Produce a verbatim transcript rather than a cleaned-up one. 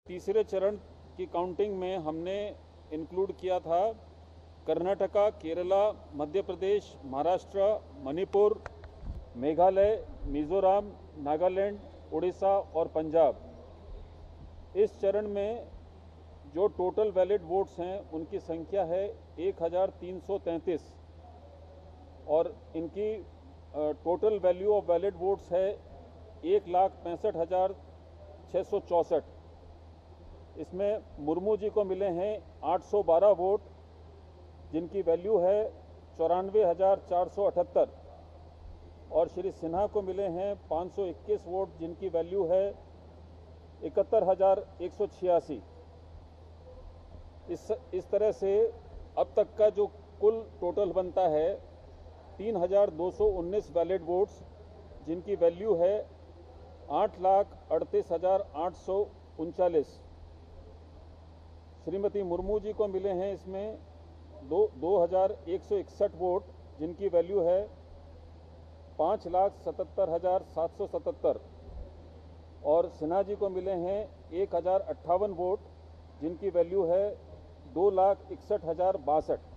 तीसरे चरण की काउंटिंग में हमने इंक्लूड किया था कर्नाटका, केरला, मध्य प्रदेश, महाराष्ट्र, मणिपुर, मेघालय, मिजोरम, नागालैंड, उड़ीसा और पंजाब। इस चरण में जो टोटल वैलिड वोट्स हैं उनकी संख्या है एक हज़ार तीन सौ तैंतीस और इनकी total value of valid votes है एक लाख पैंसठ हज़ार छः सौ चौंसठ। इसमें मुर्मू जी को मिले हैं आठ सौ बारह वोट जिनकी वैल्यू है चौरानवे हज़ार चार सौ अठहत्तर और श्री सिन्हा को मिले हैं पाँच सौ इक्कीस वोट जिनकी वैल्यू है इकहत्तर हज़ार एक सौ छियासी। इस इस तरह से अब तक का जो कुल टोटल बनता है तीन हज़ार दो सौ उन्नीस वैलिड वोट्स जिनकी वैल्यू है आठ लाख अड़तीस हज़ार आठ सौ उनचालीस। श्रीमती मुर्मू जी को मिले हैं इसमें दो दो हज़ार एक सौ इकसठ वोट जिनकी वैल्यू है पाँच लाख सतहत्तर हज़ार सात सौ सतहत्तर और सिन्हा जी को मिले हैं एक हज़ार अट्ठावन वोट जिनकी वैल्यू है दो लाख इकसठ हज़ार बासठ।